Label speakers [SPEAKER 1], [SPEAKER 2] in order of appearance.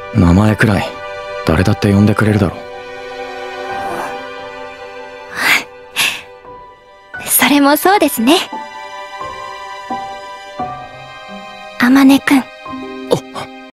[SPEAKER 1] 名前くらい誰だって呼んでくれるだろう。
[SPEAKER 2] それもそうですね。あまねくん。